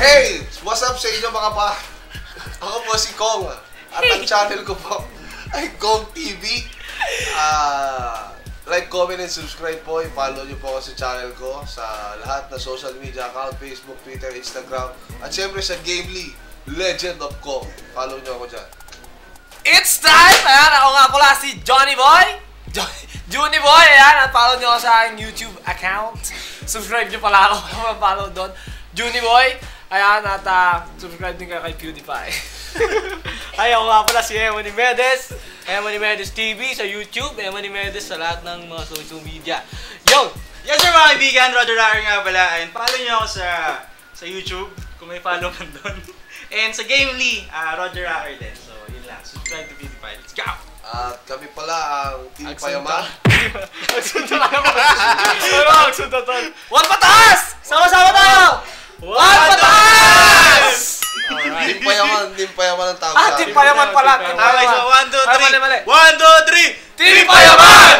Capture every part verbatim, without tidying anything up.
Hey! What's up sa inyo mga pa? Ako po si Kong. At ang channel ko po ay Kong T V. Uh, like, comment, and subscribe po. I-follow nyo po ako sa channel ko sa lahat na social media account, Facebook, Twitter, Instagram. At syempre sa Gamely, Legend of Kong. Follow nyo ako dyan. It's time! Ayan, ako nga pala si Johnny Boy. Johnny Boy, ayan. At follow nyo ako sa aking YouTube account. Subscribe nyo pala ako kung follow doon. Johnny Boy. Ayan, at uh, subscribe din kayo kay PewDiePie. Ay, ako nga pala si Emony Medes. Emony Medes T V sa YouTube. Emony Medes sa lahat ng mga social media. Yo! Yes sir mga kaibigan, Roger Rocker nga pala. And follow nyo ako sa sa YouTube kung may follow man doon. And sa Gamely, uh, Roger Rocker din. So yun lang, subscribe to PewDiePie. Let's go! At kami pala ang Team Payaman. Agsunta lang naman. Ano ang agsunta tol? One pataas! Sama-sama tayo! One pataas! Team Payaman, Team Payaman ang tawag Ah, Team Payaman pala. Team Okay, so Payaman. one, two, three. Mali, mali. One, two, three. Team Payaman!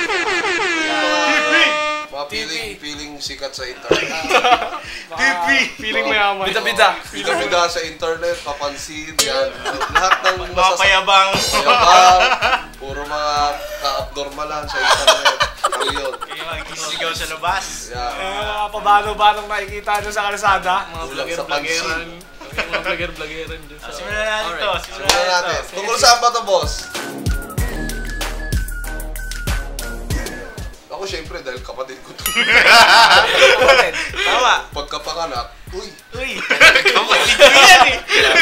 Mga feeling, feeling sikat sa internet. T V. Feeling mayaman. Bida-bida. Bida-bida sa internet, papansin, yan. Lahat ng Mga payabang. payabang, puro mga ka-abnormalan sa internet. Ano yun? Kaya magkisigaw sa labas. Yan. Mga pabalo-balong nakikita nyo sa kalsada. Mga Kulang sa vlogger-vloggeran. Mga vlogger-vloggeran dyan. So, simulan natin to. Simulan Simulan natin. natin to. Tungkol saan ba ito, boss? Ako, syempre, dahil kapatid ko ito. Tama. Pagkapanganak, uy. Uy. Kapatid ko yan eh.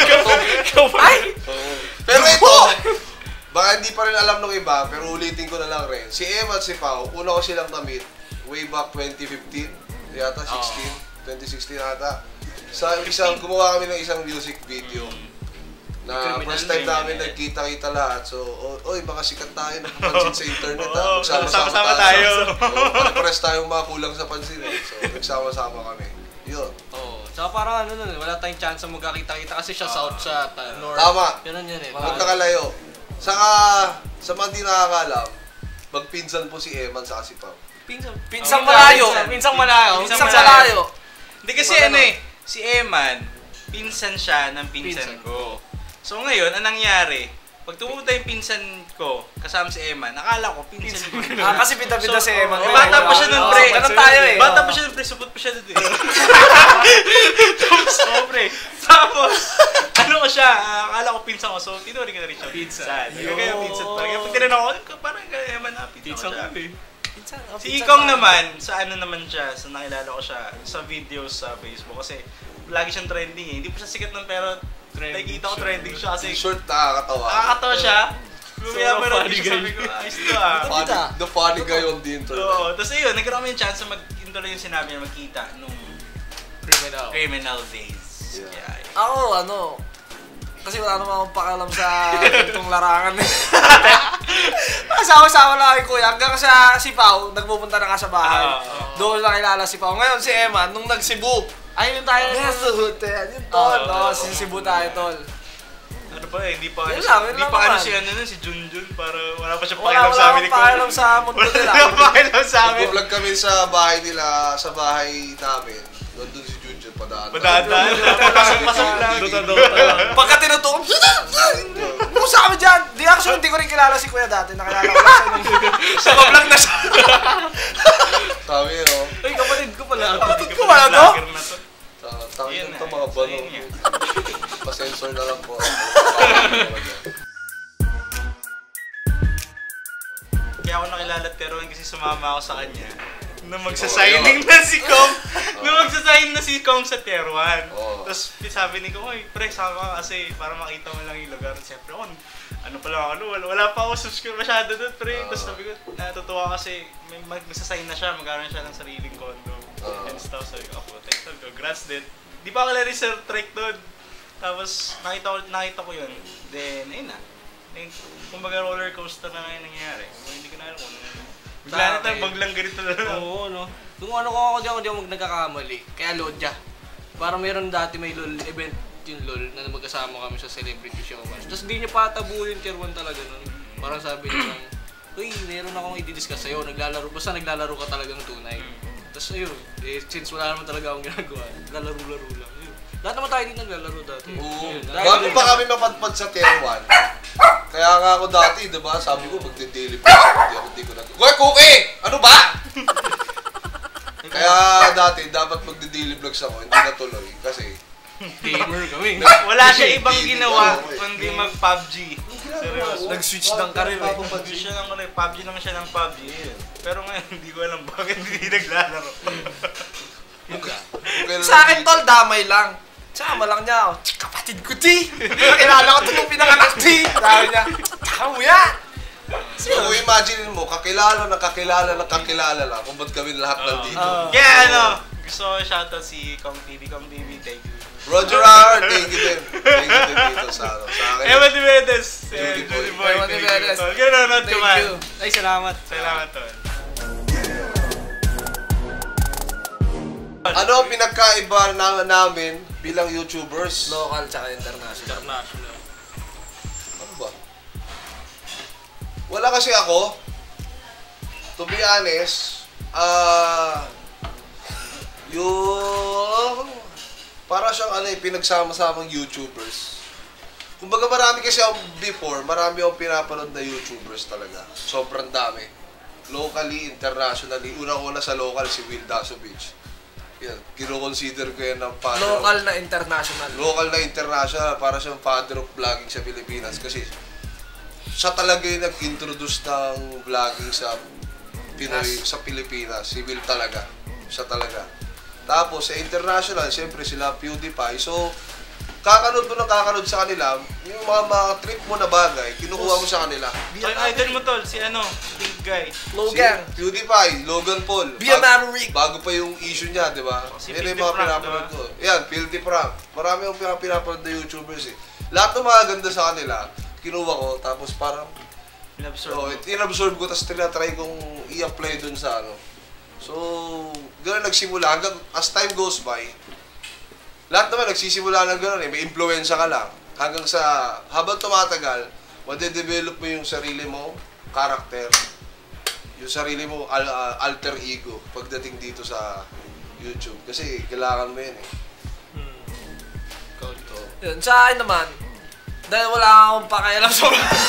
Ay! Oo. Pero ito, baka hindi pa rin alam ng iba, pero ulitin ko na lang rin. Si Em at si Pao, una ko silang na-meet way back twenty fifteen, yata sixteen, twenty sixteen ata. Sa isang, gumawa kami ng isang music video. Na first time namin nagkita-kita lahat. So, oy, baka sikat tayo, nakapansin sa internet ha. Oo, Magsama-sama tayo. tayo. Pares tayong mga kulang sa pansin eh. So, nagsama-sama kami. Yun. Oo. Tsaka parang ano nun, wala tayong chance magkakita-kita kasi siya south siya, north. Tama. Ganun yun eh. Magkakalayo. Saka, sa mga di nakakalam, magpinsan po si Eman sa si Pao. Pinsang, pinsang malayo. Pinsang malayo. Pinsang malayo. Hindi kasi ano eh, si Eman, pinsan siya ng pinsan ko. So ngayon, anong nangyari? Pag tumupunta yung pinsan ko, kasama si Eman, nakala ko pinsan ko. Ah, kasi pita-pita si Eman. Eh, bata pa siya nun, pre. Ganun tayo eh. Bata pa siya nun, pre. Supot pa siya nun eh. Tapos, oh, pre. Tapos, ano ko siya, ah, akala ko pinsan ko. So, tinuring ko na rin siya. Pinsan. Kaya pinsan pa. Kaya pag tinanong ko, parang Eman na, pinsan ko siya. Si Ikong naman, sa ano naman siya, sa nakilala ko siya, sa videos sa Facebook. Kasi, lagi siyang trending eh. Hindi po siya sikat nun, pero nakikita ko trending siya kasi Short, nakakatawa. nakakatawa siya. Lumaya mo rin siya, sabi ko, ayos to ah. Funny, the funny guy on the internet. Oo, tapos ayun, nagkaroon kami yung chance na mag-intuloy yung sinabi na magkita nung Criminal. criminal days. Yeah. Yeah. Ako, ano, kasi wala naman akong pakialam sa itong larangan. Kasama-sama lang kay Kuya. Hanggang sa si Pao, nagpupunta na nga sa bahay. Ah, ah, Doon lang kilala si Pao. Ngayon si Emma, nung nag-Cebu. Ayun tayo. Yes, hotel. Yun, tol. Ah, Oo, ah, si Cebu tayo, tol. Ano pa eh, hindi pa ano, Yun lang, yun hindi lang pa ano naman. si ano nun, si Junjun, para wala pa siya Wala, pakialam wala sa amin ni akong pakialam sa mundo nila. Wala pa pakialam sa amin. Nag-vlog kami sa bahay nila, sa bahay namin. Doon si Junjun, padaan. Padaan-daan lang, pasok-pasok lang. Pagka tinutukong, mo sa amin dyan! Di actually, hindi ko rin kilala si Kuya dati. Nakilala ko lang siya nung sa vlog na siya. Sabi yun, no? Ay, kapatid ko pala. Kapatid ko pala to? Tangin Yun ito na, mga balo. yun yan. Pa-sensor na lang po. Kaya ako nakilala at Teron kasi sumama ako sa kanya. Nung magsasigning na si Kong. Nung magsasign na si Kong sa Tier one. Oh. Tapos sabi ni Kong, "Oy, pre, sama ka kasi para makita mo lang yung lugar." Siyempre, oh, ano pala ako, wala, wala pa ako subscribe masyado doon, pre. Oh. Tapos sabi ko, natutuwa kasi may magsasign na siya, magkaroon siya ng sariling condo. Oh. And stuff. Sabi ko, oh, thanks, congrats din. Di pa ako lari sa trek doon. Tapos nakita ko, nakita ko yun. Then, ayun na. Then, kumbaga roller coaster na ngayon nangyayari. Hindi ko na alam kung ano. Bigla na tayo, baglang ganito na lang. Oo, no. Kung ano ko ako diyan, hindi ako nagkakamali. Kaya Lodya. Parang meron dati may LOL event yung LOL na magkasama kami sa Celebrity Showmatch. Tapos hindi niya patabu yung Tier one talaga nun. Parang sabi niya lang, uy, meron akong i-discuss sa'yo. Naglalaro, basta naglalaro ka talagang tunay. Tapos ayun, eh, since wala naman talaga akong ginagawa, naglalaro-laro lang. Yun. Lahat naman tayo din naglalaro dati. Oo. Bago pa kami mapadpad sa tier one. Kaya nga ako dati, di ba? Sabi ko, magdi-daily vlog ako. Hindi ako, hindi ko na... Kuya, Cookie! Ano ba? Kaya dati, dapat magdi-daily vlogs ako. Hindi natuloy. Kasi... Gamer kami. Wala siya ibang ginawa kundi mag-P U B G. Seryoso. Nag-switch ng karir eh. Nag-switch siya ng karir. P U B G naman siya ng P U B G. Pero ngayon, hindi ko alam bakit hindi naglalaro. Sa akin, tol, damay lang. Sama lang niya ako. Kapatid ko, ti! Nakilala ko ito nung pinanganak, ti! Sabi niya, tama mo yan! So, imagine mo, kakilala na kakilala na kakilala lang kung ba't kami lahat nandito. Kaya ano, gusto ko shoutout si Kong T V. Kong T V, thank you. Roger R, thank you din. Thank you din dito sa, ano, sa akin. Ewan Dimedes. Judy Boy. Ewan Dimedes. Gano'n, Thank man. you. Ay, salamat. Salamat, tol. Ano ang pinagkaiba na namin bilang YouTubers? Local tsaka international. International. Ano ba? Wala kasi ako. To be honest, ah... yung... para siyang ano eh, pinagsama-samang YouTubers. Kumbaga marami kasi ako before, marami akong pinapanood na YouTubers talaga. Sobrang dami. Locally, internationally. Unang-una sa local, si Will Dasovich. Yan, kino-consider ko yan ng father Local of, na international. local na international, para siyang father of vlogging sa Pilipinas. Kasi siya talaga yung nag-introduce ng vlogging sa Pinoy, Yes. sa Pilipinas. Si Will talaga. Siya talaga. Tapos sa international, siyempre sila PewDiePie. So, kakanood mo ng kakanood sa kanila, yung mga, mga trip mo na bagay, kinukuha mo sa kanila. Ang idol mo, tol, si ano, big guy. Logan. Si PewDiePie, Logan Paul. Be a Maverick. Bago pa yung issue niya, di ba? Si Yan yung Filthy mga Frank, pinapanood diba? ko. Yan, Filthy Frank. Marami akong pinap- pinapanood na YouTubers eh. Lahat ng mga ganda sa kanila, kinuha ko, tapos parang, Inabsorb oh, mo. tinabsorb ko, tapos tinatry kong i-apply dun sa ano. So, gano'n nagsimula. Hanggang as time goes by, lahat naman nagsisimula ng gano'n eh. May influensya ka lang. Hanggang sa, habang tumatagal, madedevelop mo yung sarili mo, karakter, yung sarili mo, al uh, alter ego, pagdating dito sa YouTube. Kasi kailangan mo yun eh. Hmm. Ikaw dito. Yun, sa akin naman, dahil wala akong pakialam sa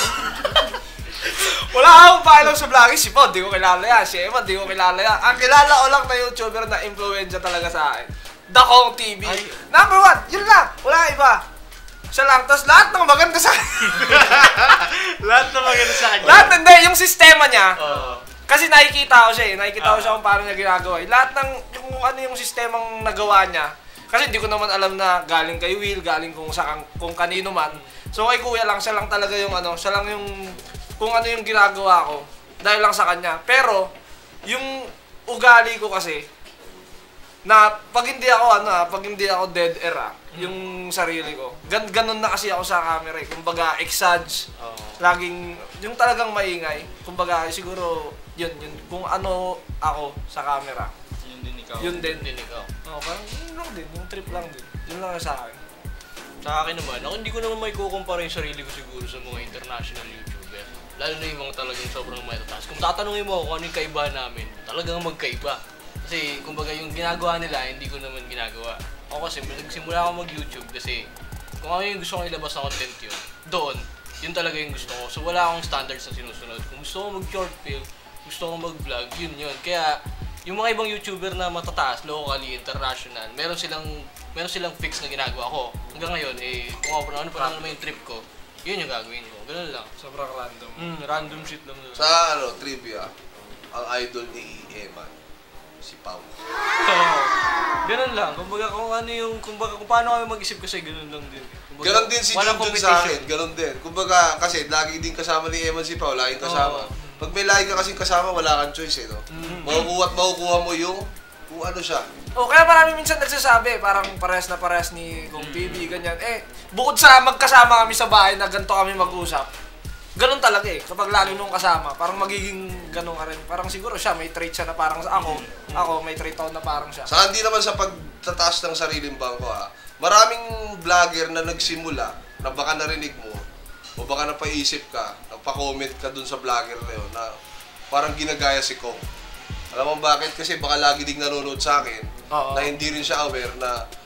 wala akong pakialam sa vlogging. Si Pod, di ko kilala yan. Si Emma, di ko kilala yan. Ang kilala ko lang na YouTuber na influensya talaga sa akin, Dakong T V. Ay. Number one, yun lang. Wala iba. Siya lang. Tapos lahat ng maganda sa akin. Lahat na maganda sa kanya. Lahat, hindi. Yung sistema niya. Oo. Kasi nakikita ko siya eh. Nakikita ko Ah. siya kung paano niya ginagawa. Eh. Lahat ng, yung ano yung sistemang nagawa niya. Kasi hindi ko naman alam na galing kay Will, galing kung sa kung kanino man. So kay Kuya lang, siya lang talaga yung ano, siya lang yung kung ano yung ginagawa ko dahil lang sa kanya. Pero yung ugali ko kasi na pag hindi ako ano, ah, pag hindi ako dead air ah, yung sarili ko. Gan ganun na kasi ako sa camera eh. Kumbaga exage. Oo. Laging yung talagang maingay. Kumbaga siguro yun yun kung ano ako sa camera. Yun din ikaw. Yun din. Din ikaw. Oh, parang yun lang din, yung trip lang din. Yun lang sa akin. Sa akin naman, ako hindi ko naman may kukumpara yung sarili ko siguro sa mga international YouTuber. Lalo na yung mga talagang sobrang matataas. Kung tatanungin mo ako kung ano yung kaiba namin, talagang magkaiba. Kasi kumbaga yung ginagawa nila, hindi ko naman ginagawa. Ako kasi nagsimula ako mag-YouTube kasi kung ano yung gusto kong ilabas na content yun, doon, yun talaga yung gusto ko. So wala akong standards na sinusunod. Kung gusto ko mag-short film, gusto ko mag-vlog, yun yun. Kaya yung mga ibang YouTuber na matataas, locally, international, meron silang meron silang fix na ginagawa ko. Hanggang ngayon, eh, kung ako ano pa lang naman yung trip ko, yun yung gagawin ko. Ganun lang. Sobrang random. Mm, random shit lang. Sa ano, trivia, ang idol ni Eman, si Pao. Oo. Ganun lang. Kumbaga kung ano yung, kumbaga kung paano kami mag-isip kasi ganun lang din. Kumbaga, Ganon din si walang Jun Jun sa akin, ganon din. Kumbaga, kasi lagi din kasama ni Eman si Pao, laging kasama. Oo. Pag may lagi ka kasing kasama, wala kang choice eh, no? Mm. Makukuha at makukuha mo yung kung ano siya. Oh, kaya marami minsan nagsasabi, parang parehas na parehas ni Kong T V, ganyan. Eh, bukod sa magkasama kami sa bahay na ganito kami mag-usap, ganun talaga eh. Kapag lagi nung kasama, parang magiging ganun ka rin. Parang siguro siya, may trait siya na parang sa ako. Ako, may trait ako na parang siya. Saka hindi naman sa pagtataas ng sariling bangko ha. Maraming vlogger na nagsimula, na baka narinig mo, o baka napaisip ka, nagpa-comment ka dun sa vlogger na yun, na parang ginagaya si Kong. Alam mo bakit? Kasi baka lagi ding nanonood sa akin, Oo. na hindi rin siya aware na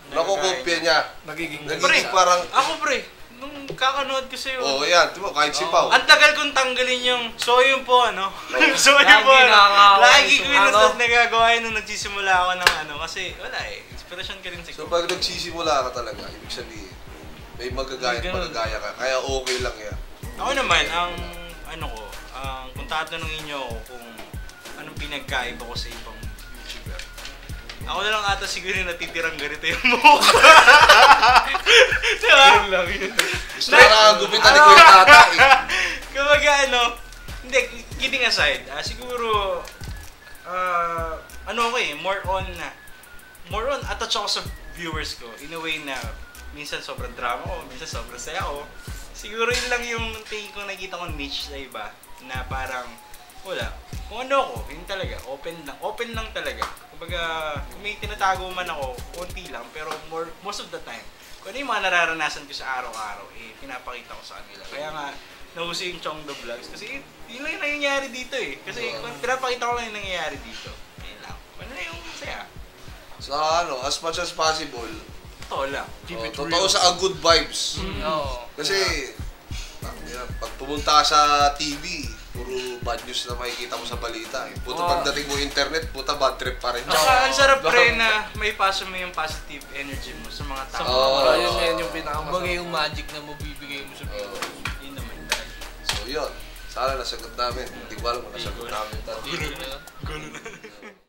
nakukopya niya. Nagiging Nagiging Pre, parang, Ako pre, nung kakanood ko sa'yo, oh yan, di ba, kahit si Pao. ang tagal kong tanggalin yung so yun po ano. so yun Lagi po ano. nakakawa Lagi yung ko yun ano. na nagagawa yun nung nagsisimula ako ng ano. Kasi wala eh. Inspiration ka rin So siguro. pag nagsisimula ka talaga, ibig sabihin, may magagaya at May ganun. magagaya ka. Kaya okay lang yan. Ako naman, ang ano ko, ang kung tatanungin niyo ako kung anong pinagkaiba ko sa ibang YouTuber. Ako na lang ata siguro yung natitirang ganito yung mukha. Diba? Yun lang yun. Gusto na nakagupitan ni Kuya Tata eh. Kapag ano, hindi, kidding aside, ah, siguro, ah, ano ako eh, more on, na more on attach ako sa viewers ko in a way na minsan sobrang drama ko, minsan sobrang saya ko. Siguro yun lang yung tingin ko nakikita ko niche sa iba na parang wala. Kung ano ako, yun talaga, open lang, open lang talaga. Kumbaga, kung may tinatago man ako, konti lang, pero more, most of the time, kung ano yung mga nararanasan ko sa araw-araw, eh, pinapakita ko sa kanila. Kaya nga, nauso yung Chong the Vlogs kasi yun lang yung nangyayari dito eh. Kasi kung pinapakita ko lang yung nangyayari dito. Ayun lang. Ano na yung saya? So ano, as much as possible, Totoo lang. oh, totoo sa good vibes. Oo. Kasi, ah, yan, pag pumunta ka sa T V, puro bad news na makikita mo sa balita. Eh. Puta Ah. pagdating mo internet, puta bad trip pa rin. Tsaka ang sarap pre na may paso mo yung positive energy mo sa mga tao. Oo. Oh, yun yun yung Kumbaga pinakamasarap. yung magic na mabibigay mo sa Oh. Yun naman talaga. So yun, sana nasagot namin. Hindi ko alam kung nasagot namin. Gulo na.